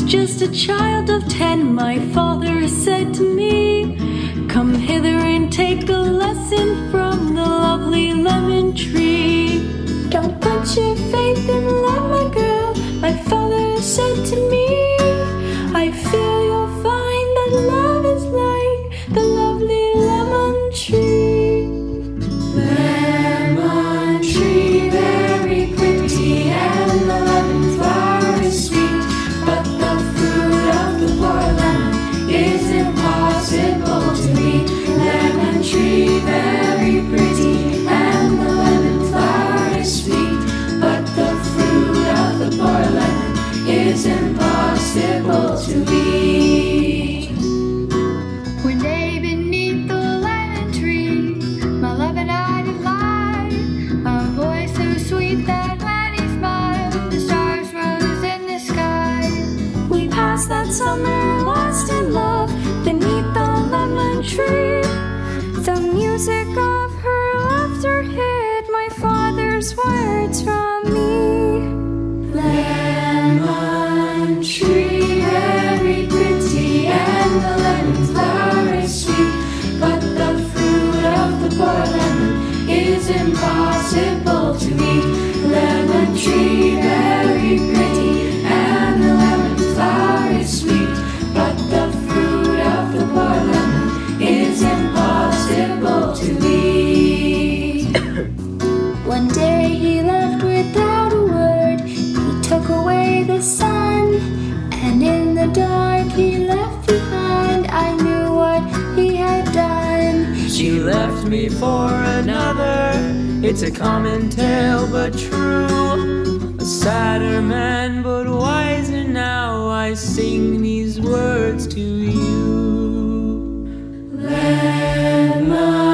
just a child of 10, my father said to me, "Come hither and take a lesson from the lovely lemon tree." "Don't put your faith in love, my girl," my father said to me. "I fear you'll find that love is like the lovely lemon tree." Lemon tree, very pretty, and the lemon flower is sweet, but the fruit of the poor lemon is impossible to eat. Lemon tree, very pretty, and the lemon flower is sweet, but the fruit of the poor lemon is impossible to eat. One day beneath the lemon tree, my love and I did lie. A voice so sweet that when he smiled, the stars rose in the sky. We passed that summer lost in love beneath the lemon tree. The music of her laughter hid my father's words from me. Lemon tree, very pretty, and the lemon flower is sweet, but the fruit of the poor lemon is impossible to eat. Lemon tree, very pretty, and the lemon flower is sweet, but the fruit of the poor lemon is impossible to eat. One day he left without a word. He took away the sun, and in the dark he left behind. I knew what he had done. She left me for another. It's a common tale but true. A sadder man but wiser now. I sing these words to you. Lemon